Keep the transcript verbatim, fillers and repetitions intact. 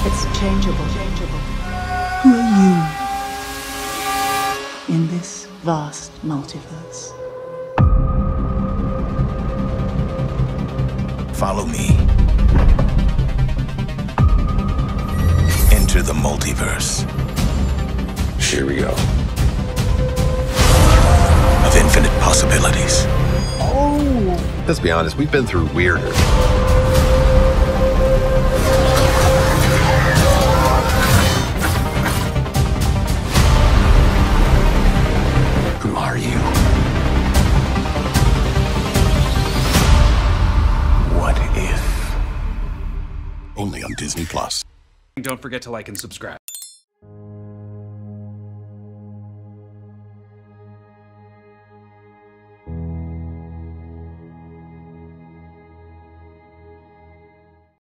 It's changeable. changeable. Who are you in this vast multiverse? Follow me. Enter the multiverse. Here we go. Of infinite possibilities. Oh! Let's be honest, we've been through weirder. Who are you? What if? Only on Disney Plus. Don't forget to like and subscribe.